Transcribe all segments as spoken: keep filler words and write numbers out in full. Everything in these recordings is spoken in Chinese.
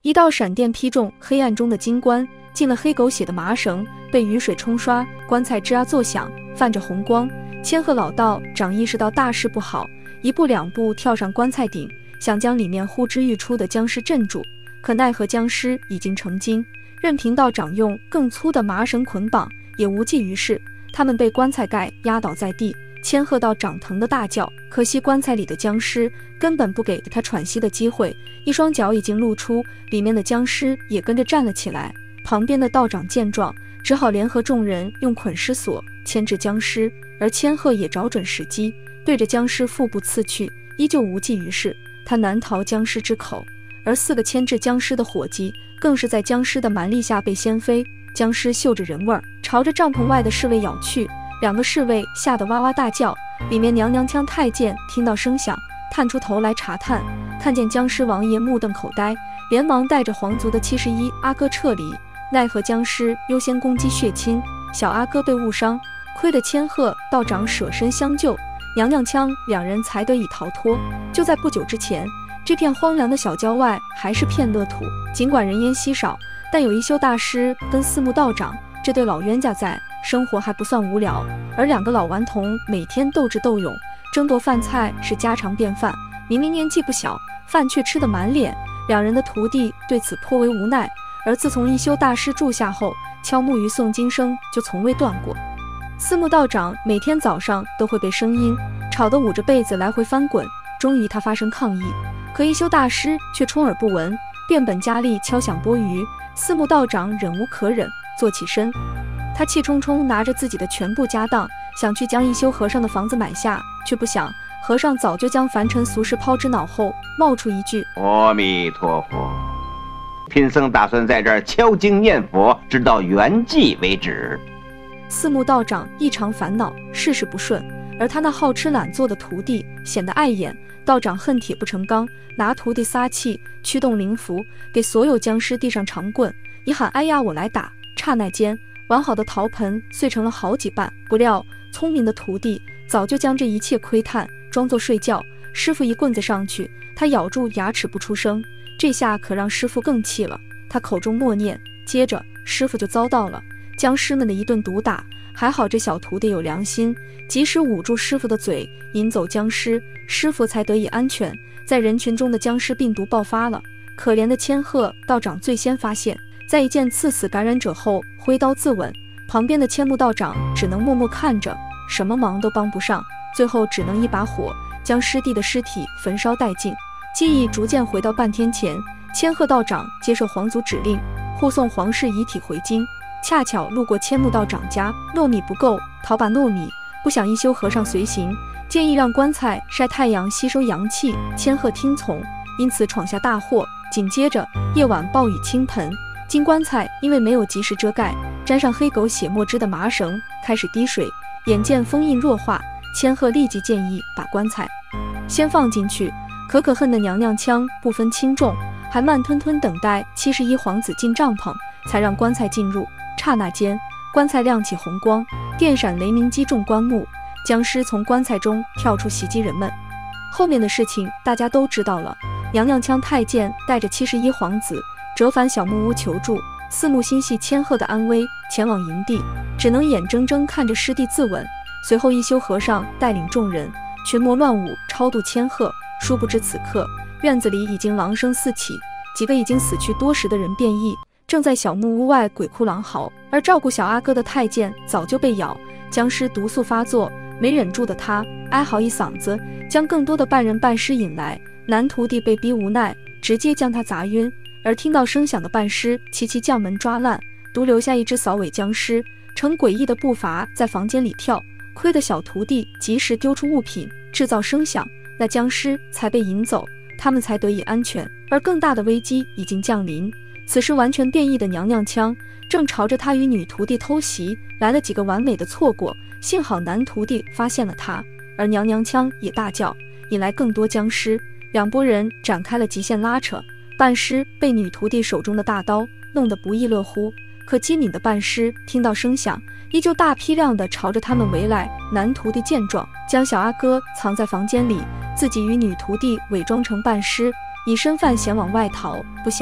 一道闪电劈中黑暗中的金棺，进了黑狗血的麻绳，被雨水冲刷，棺材吱啊作响，泛着红光。千鹤老道长意识到大事不好，一步两步跳上棺材顶，想将里面呼之欲出的僵尸镇住，可奈何僵尸已经成精，任凭道长用更粗的麻绳捆绑，也无济于事。他们被棺材盖压倒在地，千鹤道长疼得大叫，可惜棺材里的僵尸根本不给他喘息的机会，一双脚已经露出，里面的僵尸也跟着站了起来。旁边的道长见状，只好联合众人用捆尸索牵制僵尸，而千鹤也找准时机，对着僵尸腹部刺去，依旧无济于事，他难逃僵尸之口。而四个牵制僵尸的伙计更是在僵尸的蛮力下被掀飞，僵尸嗅着人味儿，朝着帐篷外的侍卫咬去，两个侍卫吓得哇哇大叫。里面娘娘腔太监听到声响，探出头来查探，看见僵尸王爷目瞪口呆，连忙带着皇族的七十一阿哥撤离。奈何僵尸优先攻击血亲，小阿哥被误伤，亏得千鹤道长舍身相救，娘娘腔两人才得以逃脱。就在不久之前，这片荒凉的小郊外还是片乐土，尽管人烟稀少，但有一休大师跟四目道长这对老冤家在，生活还不算无聊。而两个老顽童每天斗智斗勇，争夺饭菜是家常便饭，明明年纪不小，饭却吃得满脸。两人的徒弟对此颇为无奈，而自从一休大师住下后，敲木鱼诵经声就从未断过。四目道长每天早上都会被声音吵得捂着被子来回翻滚，终于他发声抗议，可一休大师却充耳不闻，变本加厉敲响钵盂。四目道长忍无可忍，坐起身，他气冲冲拿着自己的全部家当，想去将一休和尚的房子买下，却不想和尚早就将凡尘俗事抛之脑后，冒出一句阿弥陀佛，贫僧打算在这儿敲经念佛，直到圆寂为止。 四目道长异常烦恼，事事不顺，而他那好吃懒做的徒弟显得碍眼。道长恨铁不成钢，拿徒弟撒气，驱动灵符，给所有僵尸递上长棍，一喊哎呀我来打，刹那间完好的陶盆碎成了好几瓣。不料聪明的徒弟早就将这一切窥探，装作睡觉。师傅一棍子上去，他咬住牙齿不出声，这下可让师傅更气了，他口中默念，接着师傅就遭到了僵尸们的一顿毒打。还好这小徒弟有良心，及时捂住师傅的嘴，引走僵尸，师傅才得以安全。在人群中的僵尸病毒爆发了，可怜的千鹤道长最先发现，在一剑刺死感染者后挥刀自刎，旁边的千木道长只能默默看着，什么忙都帮不上，最后只能一把火将师弟的尸体焚烧殆尽。记忆逐渐回到半天前，千鹤道长接受皇族指令，护送皇室遗体回京，恰巧路过千木道长家，糯米不够，讨把糯米，不想一休和尚随行，建议让棺材晒太阳吸收阳气，千鹤听从，因此闯下大祸。紧接着夜晚暴雨倾盆，金棺材因为没有及时遮盖，沾上黑狗血墨汁的麻绳开始滴水，眼见封印弱化，千鹤立即建议把棺材先放进去，可可恨的娘娘腔不分轻重，还慢吞吞等待七十一皇子进帐篷，才让棺材进入。刹那间棺材亮起红光，电闪雷鸣击中棺木，僵尸从棺材中跳出袭击人们。后面的事情大家都知道了，娘娘腔太监带着七十一皇子折返小木屋求助，四目心系千鹤的安危，前往营地只能眼睁睁看着师弟自刎。随后一休和尚带领众人群魔乱舞超度千鹤，殊不知此刻院子里已经狼声四起，几个已经死去多时的人变异，正在小木屋外鬼哭狼嚎，而照顾小阿哥的太监早就被咬，僵尸毒素发作，没忍住的他哀嚎一嗓子，将更多的半人半尸引来。男徒弟被逼无奈，直接将他砸晕，而听到声响的半尸齐齐将门抓烂，独留下一只扫尾僵尸，呈诡异的步伐在房间里跳。亏得小徒弟及时丢出物品制造声响，那僵尸才被引走，他们才得以安全。而更大的危机已经降临，此时完全变异的娘娘腔正朝着他与女徒弟偷袭来了几个完美的错过，幸好男徒弟发现了他，而娘娘腔也大叫，引来更多僵尸。两拨人展开了极限拉扯，半尸被女徒弟手中的大刀弄得不亦乐乎，可机敏的半尸听到声响，依旧大批量地朝着他们围来。男徒弟见状，将小阿哥藏在房间里，自己与女徒弟伪装成半尸，以身犯险往外逃。不想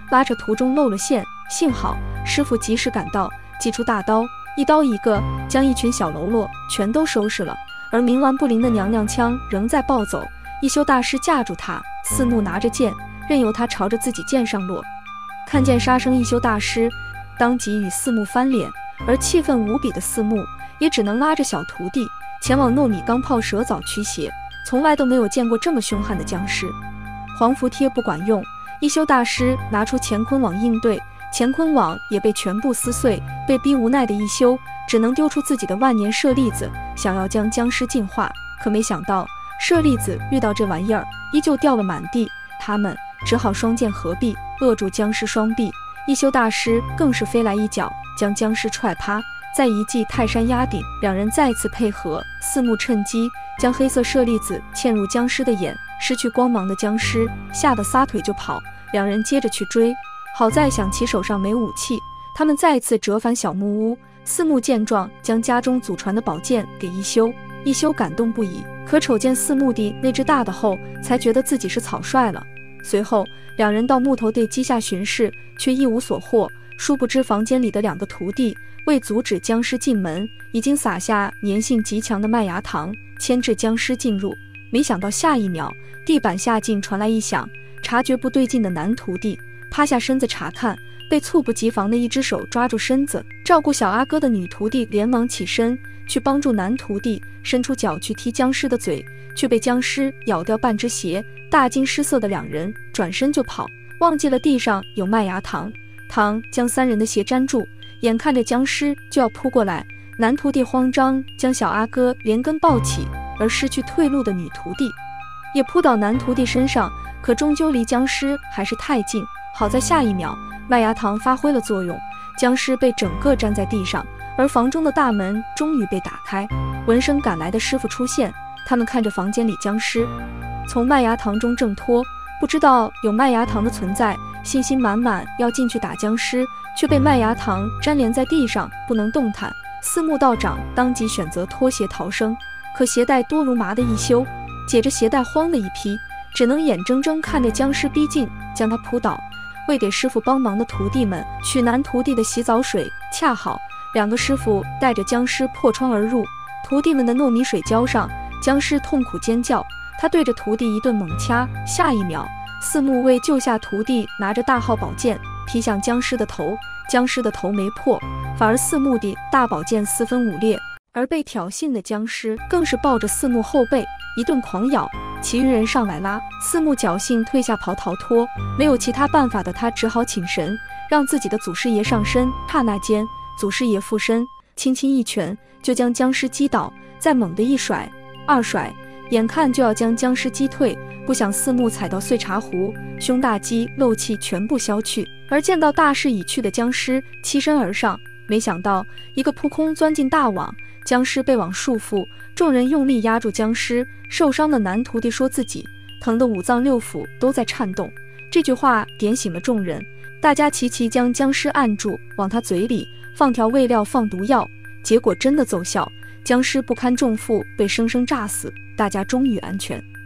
拉扯途中露了线，幸好师傅及时赶到，祭出大刀，一刀一个，将一群小喽啰全都收拾了。而冥顽不灵的娘娘腔仍在暴走，一休大师架住他，四目拿着剑，任由他朝着自己剑上落。看见杀生，一休大师当即与四目翻脸，而气愤无比的四目也只能拉着小徒弟前往糯米钢炮蛇藻驱邪。从来都没有见过这么凶悍的僵尸。黄符贴不管用，一休大师拿出乾坤网应对，乾坤网也被全部撕碎。被逼无奈的一休只能丢出自己的万年舍利子，想要将僵尸净化，可没想到舍利子遇到这玩意儿依旧掉了满地，他们只好双剑合璧扼住僵尸双臂。一休大师更是飞来一脚将僵尸踹趴，再一记泰山压顶，两人再次配合，四目趁机将黑色舍利子嵌入僵尸的眼，失去光芒的僵尸吓得撒腿就跑，两人接着去追。好在想其手上没武器，他们再次折返小木屋。四目见状，将家中祖传的宝剑给一休，一休感动不已，可瞅见四目的那只大的后，才觉得自己是草率了。随后两人到木头地基下巡视，却一无所获。殊不知房间里的两个徒弟为阻止僵尸进门，已经撒下粘性极强的麦芽糖，牵制僵尸进入。没想到下一秒，地板下竟传来一响，察觉不对劲的男徒弟趴下身子查看，被猝不及防的一只手抓住身子照顾小阿哥的女徒弟连忙起身去帮助男徒弟，伸出脚去踢僵尸的嘴，却被僵尸咬掉半只鞋。大惊失色的两人转身就跑，忘记了地上有麦芽糖，糖将三人的鞋粘住。眼看着僵尸就要扑过来，男徒弟慌张将小阿哥连根抱起，而失去退路的女徒弟也扑倒男徒弟身上，可终究离僵尸还是太近。好在下一秒麦芽糖发挥了作用，僵尸被整个粘在地上，而房中的大门终于被打开。闻声赶来的师傅出现，他们看着房间里僵尸从麦芽糖中挣脱，不知道有麦芽糖的存在，信心满满要进去打僵尸，却被麦芽糖粘连在地上不能动弹。四目道长当即选择脱鞋逃生，可鞋带多如麻的一休解着鞋带慌的一批，只能眼睁睁看着僵尸逼近将他扑倒。为给师傅帮忙的徒弟们取男徒弟的洗澡水，恰好两个师傅带着僵尸破窗而入，徒弟们的糯米水浇上，僵尸痛苦尖叫，他对着徒弟一顿猛掐。下一秒四目为救下徒弟，拿着大号宝剑劈向僵尸的头，僵尸的头没破，反而四目的大宝剑四分五裂。而被挑衅的僵尸更是抱着四目后背一顿狂咬，其余人上来拉，四目侥幸退下袍逃脱，没有其他办法的他只好请神让自己的祖师爷上身。刹那间祖师爷附身，轻轻一拳就将僵尸击倒，再猛地一甩二甩，眼看就要将僵尸击退，不想四目踩到碎茶壶，胸大肌漏气全部消去，而见到大势已去的僵尸欺身而上，没想到一个扑空钻进大网，僵尸被网束缚，众人用力压住僵尸。受伤的男徒弟说自己疼得五脏六腑都在颤动，这句话点醒了众人，大家齐齐将僵尸按住，往他嘴里放调味料放毒药，结果真的奏效，僵尸不堪重负被生生炸死，大家终于安全。